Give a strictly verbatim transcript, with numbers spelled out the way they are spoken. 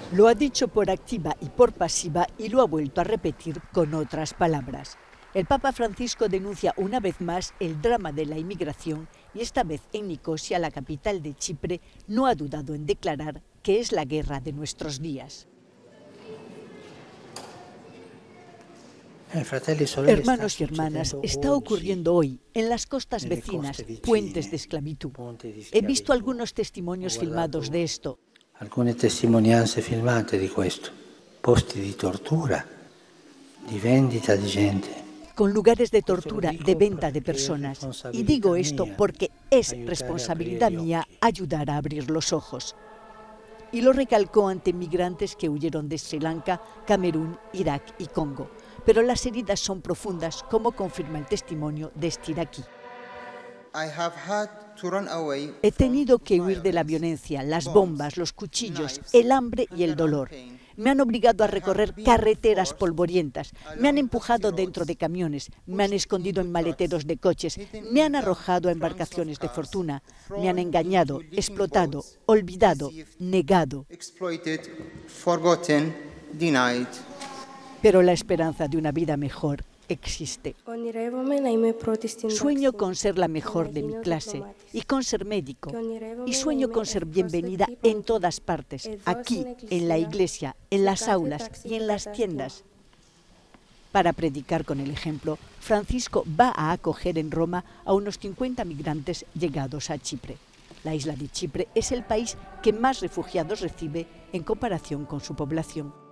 Lo ha dicho por activa y por pasiva y lo ha vuelto a repetir con otras palabras. El Papa Francisco denuncia una vez más el drama de la inmigración y esta vez en Nicosia, la capital de Chipre, no ha dudado en declarar que es la guerra de nuestros días. Hermanos y hermanas, está ocurriendo hoy en las costas vecinas puentes de esclavitud. He visto algunos testimonios filmados de esto. Alcune testimonianze filmate di questo, posti di tortura, di vendita di gente. Con lugares de tortura, de venta de personas. Y digo esto porque es responsabilidad mía ayudar a abrir los ojos. Y lo recalcó ante migrantes que huyeron de Sri Lanka, Camerún, Irak y Congo. Pero las heridas son profundas, como confirma el testimonio de este iraquí. He tenido que huir de la violencia, las bombas, los cuchillos, el hambre y el dolor. Me han obligado a recorrer carreteras polvorientas, me han empujado dentro de camiones, me han escondido en maleteros de coches, me han arrojado a embarcaciones de fortuna, me han engañado, explotado, olvidado, negado. Pero la esperanza de una vida mejor existe. Sueño con ser la mejor de mi clase y con ser médico. Y sueño con ser bienvenida en todas partes, aquí, en la iglesia, en las aulas y en las tiendas. Para predicar con el ejemplo, Francisco va a acoger en Roma a unos cincuenta migrantes llegados a Chipre. La isla de Chipre es el país que más refugiados recibe en comparación con su población.